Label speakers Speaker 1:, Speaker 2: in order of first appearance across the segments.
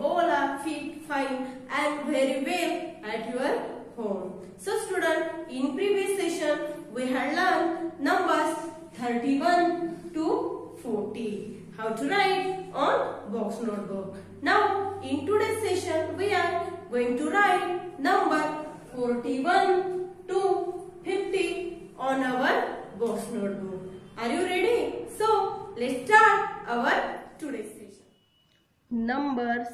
Speaker 1: all are fit, fine and very well at your home. So student, in previous session we had learned numbers 31 to 40. How to write on box notebook. Now in today's session we are going to write number 41 to 50 on our box notebook. Are you ready? So let's start our today's session. Numbers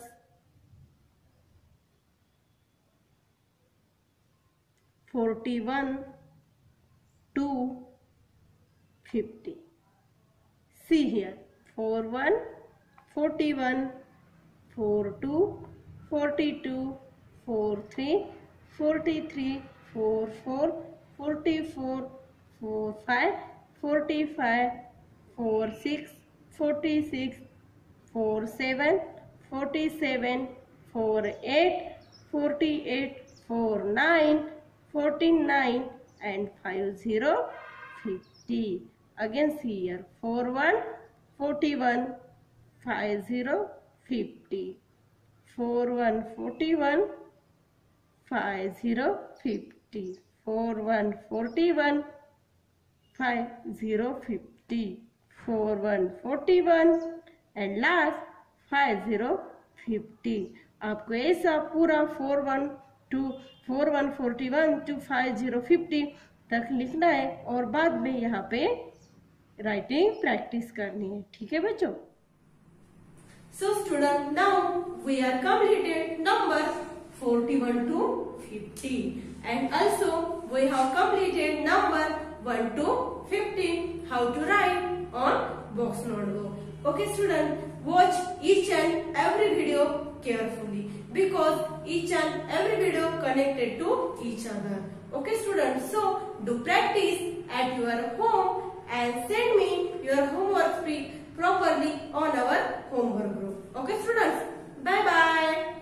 Speaker 1: 41 to 50. See here, 41, 41, 42, 42, 43, 43, 44, 44, 45, 45, 46, 46, 47, 47, 48, 48, 49, 49 and 50, 50. Again see here, 41, 41, 50, 50. 41, 41, 50, 50. 41, 41, 50, 50. 41, 41 and last 50, 50. आपको ऐसा पूरा 41, 41 to 50, 50 तक लिखना है और बाद में यहाँ पे राइटिंग प्रैक्टिस करनी है. ठीक है बच्चों? So student, now we are completed numbers 41 to 50 and also we have completed number 1 to 15. How to write on box notebook. Okay student, watch each and every video carefully because each and every video connected to each other. Okay student, so do practice at your home and send me your homework properly on our homework group. Okay students, bye bye.